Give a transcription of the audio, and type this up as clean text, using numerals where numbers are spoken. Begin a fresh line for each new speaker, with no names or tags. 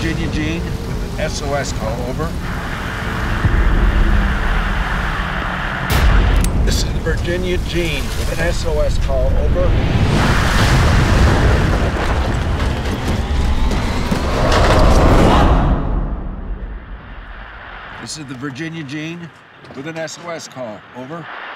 Virginia Gene with an SOS call, over. This is Virginia Gene with an SOS call, over. This is the Virginia Gene with an SOS call, over.